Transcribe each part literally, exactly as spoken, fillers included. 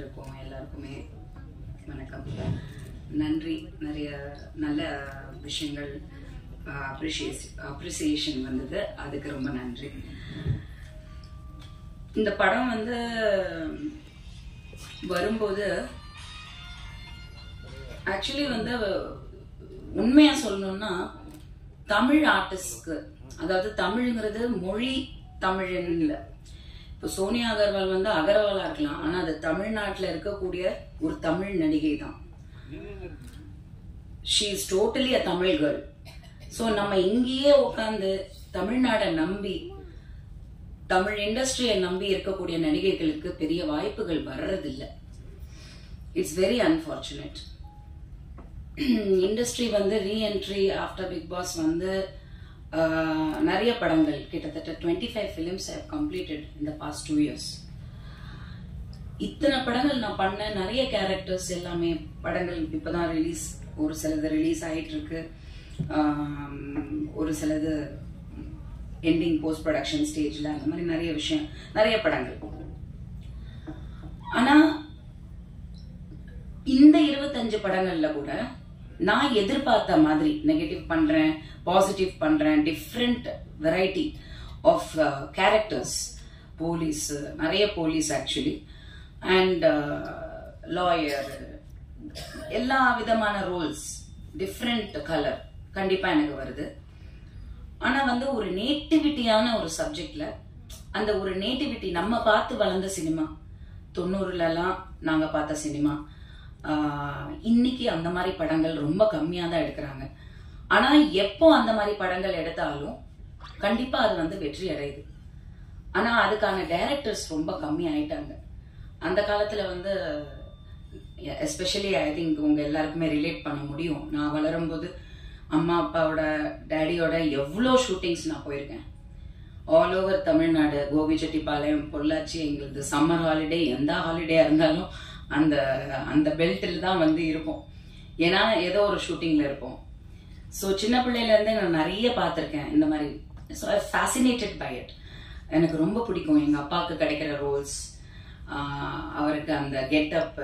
இருக்கோம் எல்லாருக்குமே வணக்கம். நன்றி. நிறைய நல்ல விஷயங்கள் அப்ரிசியேஷன் வந்தது, அதுக்கு ரொம்ப நன்றி. இந்த படம் வந்து வரும்போது ஆக்சுவலி வந்து உண்மையா சொல்லணும்னா தமிழ் ஆர்டிஸ்ட்க்கு, அதாவது தமிழ்ங்கிறது மொழி தமிழன் இல்லை. இப்போ சோனியா அகர்வால் வந்து அகர்வாலா இருக்கலாம், ஆனா அது தமிழ்நாட்டில் இருக்கக்கூடிய ஒரு தமிழ் நடிகை தான். She is totally a Tamil girl. So நம்ம இங்கேயே உட்காந்து தமிழ்நாடை நம்பி, தமிழ் இண்டஸ்ட்ரியை நம்பி இருக்கக்கூடிய நடிகைகளுக்கு பெரிய வாய்ப்புகள் வர்றதில்லை. It's very unfortunate. இண்டஸ்ட்ரி வந்து ரீஎன்ட்ரி ஆஃப்டர் பிக் பாஸ் வந்து நிறைய படங்கள், கிட்டத்தட்ட twenty five films have completed இந்த பாஸ்ட் டூ இயர்ஸ். இத்தனை படங்கள் நான் பண்ண, நிறைய கேரக்டர்ஸ் எல்லாமே படங்கள் இப்பதான் ரிலீஸ், ஒரு சிலது ரிலீஸ் ஆயிட்டு இருக்கு, ஒரு சிலது எண்டிங் போஸ்ட் ப்ரொடக்ஷன் ஸ்டேஜ்ல, அந்த மாதிரி நிறைய விஷயம், நிறைய படங்கள். ஆனா இந்த இருபத்தஞ்சு படங்கள்ல கூட நான் எதிர்பார்த்த மாதிரி நெகட்டிவ் பண்றேன், பாசிட்டிவ் பண்றேன், different variety of characters, police, நிறைய போலீஸ் ஆக்சுவலி, அண்ட் லாயர், எல்லா விதமான ரோல்ஸ், டிஃப்ரெண்ட் கலர் கண்டிப்பா எனக்கு வருது. ஆனா வந்து ஒரு நேட்டிவிட்டியான ஒரு சப்ஜெக்ட்ல, அந்த ஒரு நேட்டிவிட்டி நம்ம பார்த்து வளர்ந்த சினிமா, தொண்ணூறுல எல்லாம் நாங்க பார்த்த சினிமா, இன்னைக்கு அந்த மாதிரி படங்கள் ரொம்ப கம்மியா தான் எடுக்கிறாங்க. ஆனா எப்போ அந்த மாதிரி படங்கள் எடுத்தாலும் கண்டிப்பா அது வந்து வெற்றி அடையுது. ஆனா அதுக்கான டைரக்டர்ஸ் ரொம்ப கம்மி ஆயிட்டாங்க. அந்த காலத்துல வந்து எஸ்பெஷலி ஐ திங்க் உங்க எல்லாருக்குமே ரிலேட் பண்ண முடியும். நான் வளரும் போது அம்மா அப்பாவோட டேடியோட எவ்வளோ ஷூட்டிங்ஸ் நான் போயிருக்கேன். ஆல் ஓவர் தமிழ்நாடு, கோபிச்செட்டிப்பாளையம், பொள்ளாச்சி, எங்களுக்கு சம்மர் ஹாலிடே, எந்த ஹாலிடேயா இருந்தாலும் அந்த அந்த பெல்ட்டில் தான் வந்து இருப்போம். ஏன்னா ஏதோ ஒரு ஷூட்டிங்ல இருப்போம். ஸோ சின்ன பிள்ளையில இருந்தே நான் நிறைய பார்த்துருக்கேன் இந்த மாதிரி. So I fascinated by it. எனக்கு ரொம்ப பிடிக்கும் எங்க அப்பாவுக்கு கிடைக்கிற ரோல்ஸ், அவருக்கு அந்த கெட்டப்,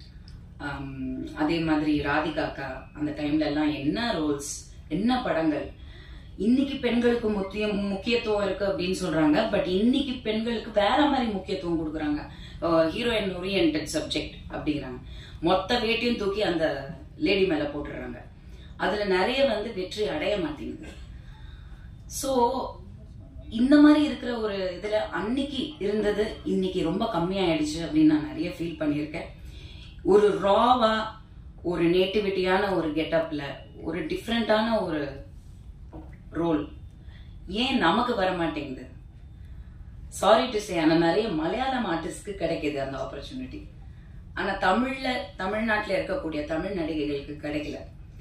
அதே மாதிரி ராதிகாக்கா அந்த டைம்ல எல்லாம் என்ன ரோல்ஸ், என்ன படங்கள். இன்னைக்கு பெண்களுக்கு முக்கிய முக்கியத்துவம் இருக்கு அப்படின்னு சொல்றாங்க, பட் இன்னைக்கு பெண்களுக்கு வேற மாதிரி முக்கியத்துவம் கொடுக்குறாங்க. ஹீரோயின் ஓரியன்டட் சப்ஜெக்ட் அப்படிங்கிறாங்க. மொத்த வேட்டையும் தூக்கி அந்த லேடி மேல போட்டுடுறாங்க. அதுல நிறைய வந்து வெற்றி அடைய மாட்டேங்குது. சோ இந்த மாதிரி இருக்கிற ஒரு இதுல அன்னைக்கு இருந்தது இன்னைக்கு ரொம்ப கம்மியாயிடுச்சு அப்படின்னு நான் நிறைய ஃபீல் பண்ணியிருக்கேன். ஒரு ராவா, ஒரு நேட்டிவிட்டியான ஒரு கெட்டப்ல, ஒரு டிஃப்ரெண்டான ஒரு ரோல் ஏன் நமக்கு வர மாட்டேங்குது? சாரி டு சே, ஆனா நிறைய மலையாளம் ஆர்டிஸ்ட்க்கு கிடைக்குது அந்த ஆப்பர்ச்சுனிட்டி. ஆனா தமிழ்ல, தமிழ்நாட்டில் இருக்கக்கூடிய தமிழ் நடிகைகளுக்கு கிடைக்கல.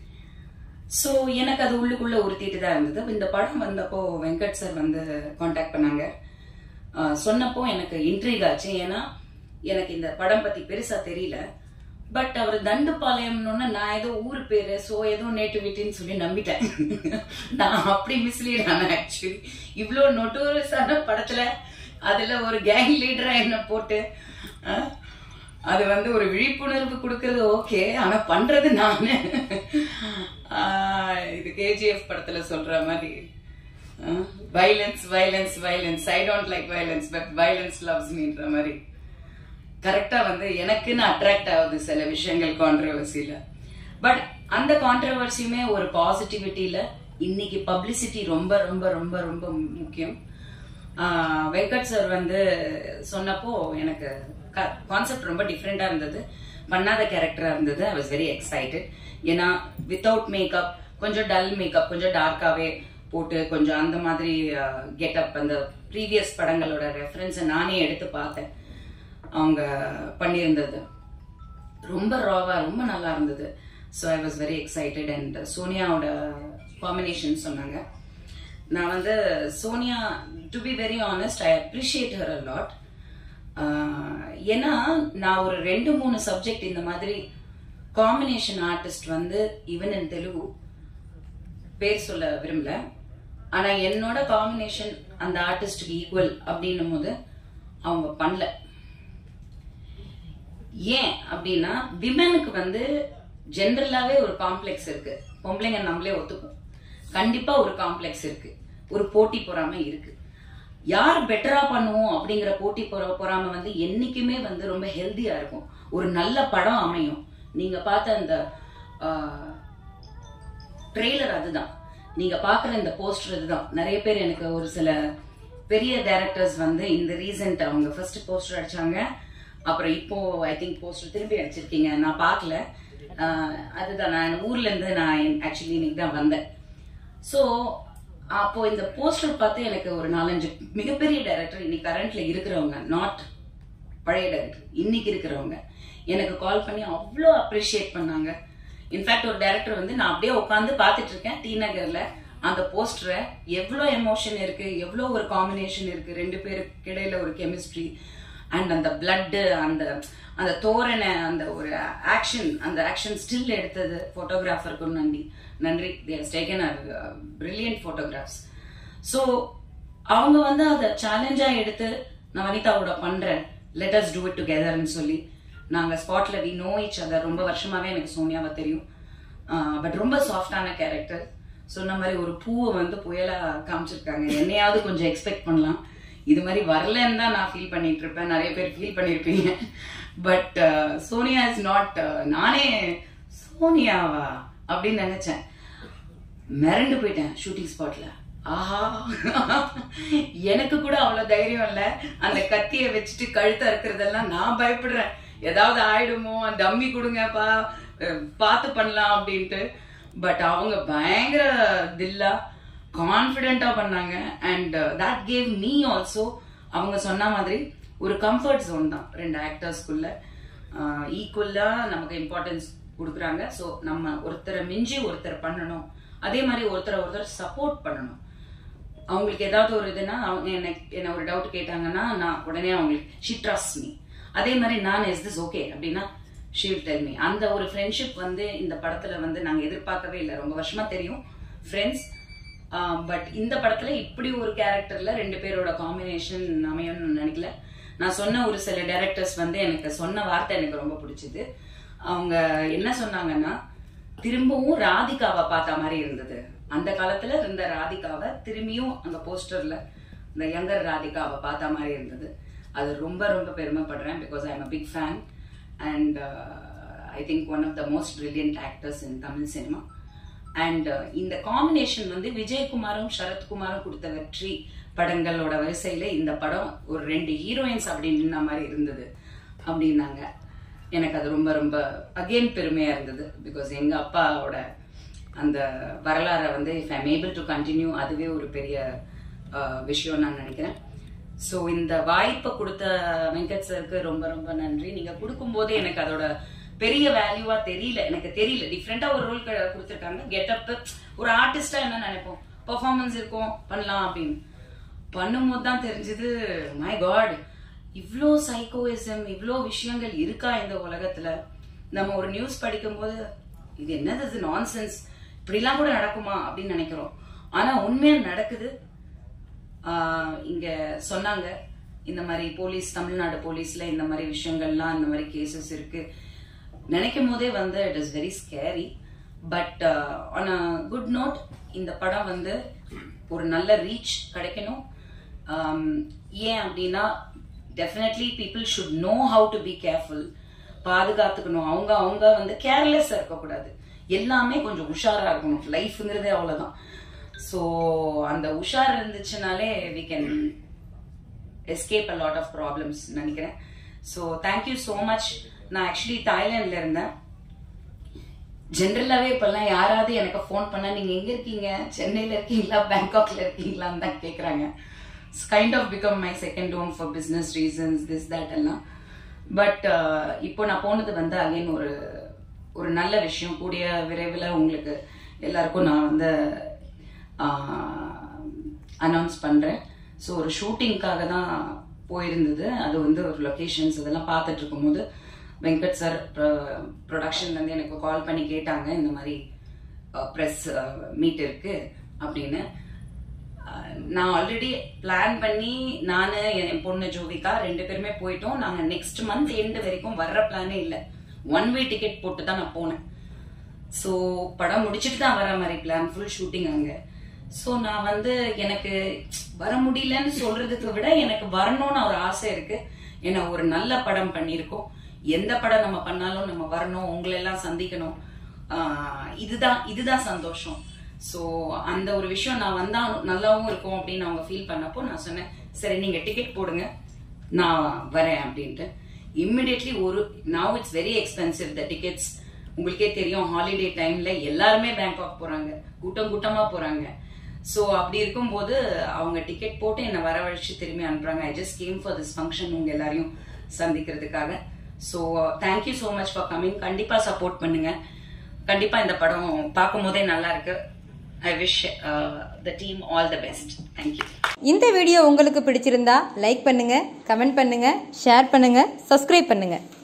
சோ எனக்கு அது உள்ளுக்குள்ள உறுத்திட்டு தான் இருந்தது. இந்த படம் வந்தப்போ வெங்கட் சார் வந்து கான்டாக்ட் பண்ணாங்க. சொன்னப்போ எனக்கு இன்ட்ரீக் ஆச்சு. ஏன்னா எனக்கு இந்த படம் பத்தி பெருசா தெரியல. பட் அவர் தண்டுபாளையம்னு நான் ஏதோ ஊர் பேரு, சோ ஏதோ நேட்டிவிட்டின்னு சொல்லி நம்பிட்டேன். நான் அப்படி மிஸ்லீட் ஆனேன் ஆக்சுவலி. இவ்வளோ நொட்டோரியஸான படத்துல அதுல ஒரு கேங் லீடரா என்ன போட்டு அது வந்து ஒரு விழிப்புணர்வு கொடுக்கறது ஓகே, ஆனா பண்றது நானு. இது கேஜிஎஃப் படத்துல சொல்ற மாதிரி violence violence violence, I don't like violence but violence loves மீன்ற மாதிரி கரெக்டா வந்து எனக்குன்னு அட்ராக்ட் ஆகுது சில விஷயங்கள் கான்ட்ரவர்சியில. பட் அந்த கான்ட்ரவர்சியுமே ஒரு பாசிட்டிவிட்டியில, இன்னைக்கு பப்ளிசிட்டி ரொம்ப ரொம்ப ரொம்ப ரொம்ப முக்கியம். வெங்கட் சார் வந்து சொன்னப்போ எனக்கு கான்செப்ட் ரொம்ப டிஃப்ரெண்டா இருந்தது, பண்ணாத கேரக்டரா இருந்தது. I was very excited. ஏன்னா வித்தவுட் மேக்கப், கொஞ்சம் டல் மேக்கப், கொஞ்சம் டார்க்காவே போட்டு, கொஞ்சம் அந்த மாதிரி கெட்டப், அந்த ப்ரீவியஸ் படங்களோட ரெஃபரன்ஸை நானே எடுத்து பார்த்தேன். அவங்க பண்ணியிருந்தது ரொம்ப ராவா, ரொம்ப நல்லா இருந்தது. So I was very excited. And சோனியாவோட காம்பினேஷன் சொன்னாங்க. நான் வந்து Sonia, to be very honest, I appreciate her a lot. ஏன்னா நான் ஒரு ரெண்டு மூணு சப்ஜெக்ட் இந்த மாதிரி காம்பினேஷன் ஆர்டிஸ்ட் வந்து ஈவன் இன் தெலுங்கு பேர் சொல்ல விரும்பல, ஆனா என்னோட காம்பினேஷன் அந்த ஆர்டிஸ்டுக்கு ஈக்குவல் அப்படின்னும் போது அவங்க பண்ணல. ஏன் அப்படின்னா விமெனுக்கு வந்து ஜென்ரலாவே ஒரு காம்ப்ளெக்ஸ் இருக்கு. பொம்பளைங்க நம்மளே ஒத்துப்போம், கண்டிப்பா ஒரு காம்ப்ளெக்ஸ் இருக்கு, ஒரு போட்டி பொறாமை இருக்கு. யார் பெட்டரா பண்ணுவோம் அப்படிங்கிற போட்டி பொறாமை வந்து என்னைக்குமே வந்து ரொம்ப ஹெல்தியா இருக்கும். ஒரு நல்ல படம் அமையும். நீங்க பார்த்த அந்த ட்ரெய்லர் அதுதான், நீங்க பாக்குற இந்த போஸ்டர் இதுதான். நிறைய பேர் எனக்கு ஒரு சில பெரிய டைரக்டர்ஸ் வந்து இந்த ரீசன்ட் அவங்க ஃபர்ஸ்ட் போஸ்டர் அடிச்சாங்க, அப்புறம் இப்போ ஐ திங்க் போஸ்டர் திரும்பி அடிச்சிருக்கீங்க. நான் பார்க்கல, அதுதான் நான் ஊர்ல இருந்து நான் ஆக்சுவலி இன்னைக்கு தான் வந்தேன். ஸோ அப்போ இந்த போஸ்டர் பார்த்து எனக்கு ஒரு நாலஞ்சு மிகப்பெரிய டைரக்டர் இன்னைக்கு கரண்ட்ல இருக்கிறவங்க, நாட் பழைய டைரக்டர், இன்னைக்கு இருக்கிறவங்க எனக்கு கால் பண்ணி அவ்வளோ அப்ரிஷியேட் பண்ணாங்க. இன்ஃபேக்ட் ஒரு டைரக்டர் வந்து நான் அப்படியே உட்காந்து பார்த்துட்டு இருக்கேன் டி நகர்ல, அந்த போஸ்டரை எவ்வளோ எமோஷன் இருக்கு, எவ்வளோ ஒரு காம்பினேஷன் இருக்கு, ரெண்டு பேருக்கு இடையில ஒரு கெமிஸ்ட்ரி அண்ட் அந்த பிளட், அந்த அந்த தோரணை, அந்த ஒரு ஆக்ஷன், அந்த ஆக்ஷன் ஸ்டில் எடுத்தது போட்டோகிராஃபருக்கு நன்றி நன்றி they have taken a brilliant photographs. So அவங்க வந்து அதை சேலஞ்சா எடுத்து நான் வனிதாவோட பண்றேன், let us do it together ன்னு சொல்லி நாங்க ஸ்பாட்ல we know each other. ரொம்ப வருஷமாவே எனக்கு சோனியாவை தெரியும், பட் ரொம்ப சாஃப்டான கேரக்டர். சொன்ன மாதிரி ஒரு பூவை வந்து புயலா காமிச்சிருக்காங்க. என்னையாவது கொஞ்சம் எக்ஸ்பெக்ட் பண்ணலாம், இது மாதிரி வரலன்னு தான் நான் ஃபீல் பண்ணிட்டு இருப்பேன், நிறைய பேர் ஃபீல் பண்ணிருப்பீங்க. பட் சோனியா இஸ் நாட், நானே சோனியாவா அப்படின்னு நினைச்சேன், மிரண்டு போயிட்டேன் ஷூட்டிங் ஸ்பாட்ல. ஆஹா, எனக்கு கூட அவ்வளவு தைரியம் இல்ல, அந்த கத்திய வச்சுட்டு கழுத்த இருக்கிறதெல்லாம் நான் பயப்படுறேன், ஏதாவது ஆயிடுமோ, டம்மி கொடுங்கப்பா பார்த்து பண்ணலாம் அப்படின்ட்டு. பட் அவங்க பயங்கர தில்லா கான்பிடென்டா பண்ணாங்க. And that gave me also, அவங்க சொன்ன மாதிரி ஒரு கம்ஃபர்ட் ஜோன் தான் ரெண்டு ஆக்டர்ஸ்குள்ள. ஈக்குவலா நமக்கு இம்பார்ட்டன்ஸ் கொடுக்குறாங்க. ஸோ நம்ம ஒருத்தரை மிஞ்சி ஒருத்தர் பண்ணணும், அதே மாதிரி ஒருத்தரை ஒருத்தர் சப்போர்ட் பண்ணணும். அவங்களுக்கு ஏதாவது ஒரு இதுனா அவங்க என்ன ஒரு டவுட் கேட்டாங்கன்னா நான் உடனே அவங்களுக்கு ஷி ட்ரஸ்ட் மீ, அதே மாதிரி நான் இஸ் திஸ் ஓகே அப்படின்னா ஷி வில் டெல் மீ. அந்த ஒரு ஃப்ரெண்ட்ஷிப் வந்து இந்த படத்துல வந்து நாங்க எதிர்பார்க்கவே இல்லை. ரொம்ப வருஷமா தெரியும் ஃப்ரெண்ட்ஸ், பட் இந்த படத்துல இப்படி ஒரு கேரக்டர்ல ரெண்டு பேரோட காம்பினேஷன் அமையும்னு நினைக்கல. நான் சொன்ன ஒரு சில டைரக்டர்ஸ் வந்து எனக்கு சொன்ன வார்த்தை எனக்கு ரொம்ப பிடிச்சது. அவங்க என்ன சொன்னாங்கன்னா, திரும்பவும் ராதிகாவை பார்த்த மாதிரி இருந்தது, அந்த காலத்துல இருந்த ராதிகாவை திரும்பியும் அந்த போஸ்டர்ல இந்த யங்கர் ராதிகாவை பார்த்த மாதிரி இருந்தது. அது ரொம்ப ரொம்ப பெருமைப்படுறேன், because I am a big fan and I think one of the most brilliant actors in Tamil cinema. And இந்த காம்பினேஷன் வந்து விஜயகுமாரும் சரத்குமாரும் கொடுத்த வெற்றி படங்களோட வரிசையில இந்த படம் ஒரு ரெண்டு ஹீரோயின்ஸ் அப்படின்னு மாதிரி இருந்தது அப்படின்னாங்க. எனக்கு அது ரொம்ப ரொம்ப அகெயின் பெருமையா இருந்தது, பிகாஸ் எங்க அப்பாவோட அந்த வரலாறை வந்து if I am able to continue, அதுவே ஒரு பெரிய விஷயம் நான் நினைக்கிறேன். ஸோ இந்த வாய்ப்பை கொடுத்த வெங்கட் சருக்கு ரொம்ப ரொம்ப நன்றி. நீங்க கொடுக்கும் போதே எனக்கு அதோட பெரிய வேல்யூவா தெரியல, எனக்கு தெரியல. டிஃப்ரெண்டா ஒரு ரோல் கொடுத்துருக்காங்க, கெட்டப், ஒரு ஆர்டிஸ்டா என்ன நினைப்போம், பெர்ஃபார்மன்ஸ் இருக்கும் பண்ணலாம் அப்படின்னு, பண்ணும்போது தான் தெரிஞ்சது மை காட், இவ்வளோ சைக்கோயிசம், இவ்வளோ விஷயங்கள் இருக்கா இந்த உலகத்துல. நம்ம ஒரு நியூஸ் படிக்கும் போது இது என்னது, இது நான்சென்ஸ், இப்படிலாம் கூட நடக்குமா அப்படின்னு நினைக்கிறோம். ஆனா உண்மையா நடக்குது. ஆஹ் இங்க சொன்னாங்க இந்த மாதிரி போலீஸ், தமிழ்நாடு போலீஸ்ல இந்த மாதிரி விஷயங்கள்லாம், இந்த மாதிரி கேசஸ் இருக்கு நினைக்கும் போதே வந்து it is very scary. But on a good note, இந்த படம் வந்து ஒரு நல்ல ரீச் கிடைக்கணும். ஏன் அப்படின்னா definitely people should know how to be careful, பாதுகாத்துக்கணும். அவங்க அவங்க வந்து கேர்லெஸ்ஸா இருக்கக்கூடாது, எல்லாமே கொஞ்சம் உஷாரா இருக்கணும். லைஃப்ங்கிறதே அவ்வளவுதான். ஸோ அந்த உஷார் இருந்துச்சுனாலே we can escape a lot of problems நினைக்கிறேன். So thank you so much. நான் ஆக்சுவலி தாய்லாந்துல இருந்தேன். ஜென்ரலாவே இப்பெல்லாம் யாராவது எனக்கு ஃபோன் பண்ணா நீங்க எங்க இருக்கீங்க, சென்னையில இருக்கீங்களா, பேங்காக்ல இருக்கீங்களான்னு தான் கேட்கறாங்க. It's kind of become my second home for business reasons, this that எல்லாம். பட் இப்போ நான் போனது வந்து அகைன் ஒரு ஒரு நல்ல விஷயம். கூடிய விரைவில் உங்களுக்கு எல்லாருக்கும் நான் வந்து அனௌன்ஸ் பண்றேன். ஸோ ஒரு ஷூட்டிங்காக தான் போயிருந்தது. அது வந்து ஒரு லொகேஷன்ஸ் இதெல்லாம் பார்த்துட்டு இருக்கும்போது வெங்கட் சார் ப்ரொடக்ஷன்ல இருந்து எனக்கு கால் பண்ணி கேட்டாங்க, இந்த மாதிரி ப்ரெஸ் மீட் இருக்கு அப்படின்னு. நான் ஆல்ரெடி பிளான் பண்ணி நானு என் பொண்ணு ஜோவிகா ரெண்டு பேருமே போயிட்டோம். நாங்க நெக்ஸ்ட் மந்த் எண்டு வரைக்கும் வர்ற பிளானே இல்லை. ஒன் வே டிக்கெட் போட்டு தான் நான் போனேன். ஸோ படம் முடிச்சுட்டு தான் வர மாதிரி பிளான், ஃபுல் ஷூட்டிங் அங்க. ஸோ நான் வந்து எனக்கு வர முடியலன்னு சொல்றதுக்கு விட எனக்கு வரணும்னு ஒரு ஆசை இருக்கு. ஏன்னா ஒரு நல்ல படம் பண்ணியிருக்கோம். எந்த படம் நம்ம பண்ணாலும் நம்ம வரணும், உங்களை எல்லாம் சந்திக்கணும். ஆஹ் இதுதான் இதுதான் சந்தோஷம். ஸோ அந்த ஒரு விஷயம் நான் வந்தா நல்லாவும் இருக்கும் அப்படின்னு அவங்க ஃபீல் பண்ணப்போ நான் சொன்னேன், சரி நீங்க டிக்கெட் போடுங்க நான் வரேன் அப்படின்ட்டு. இம்மிடியட்லி ஒரு now it's very expensive the tickets. உங்களுக்கே தெரியும், ஹாலிடே டைம்ல எல்லாருமே பேங்காக் போறாங்க, கூட்டம் கூட்டமா போறாங்க. ஸோ அப்படி இருக்கும்போது அவங்க டிக்கெட் போட்டு என்னை வரவழைச்சு திரும்பி அனுப்புறாங்க. I just came for this function, உங்க எல்லாரையும் சந்திக்கிறதுக்காக. So thank you so much for coming. கண்டிப்பா சப்போர்ட் பண்ணுங்க. கண்டிப்பா இந்த படம் பார்க்கும் போதே நல்லா இருக்கு. I wish the team all the best. Thank you. இந்த வீடியோ உங்களுக்கு பிடிச்சிருந்தா லைக் பண்ணுங்க, கமெண்ட் பண்ணுங்க, ஷேர் பண்ணுங்க, சப்ஸ்கிரைப் பண்ணுங்க.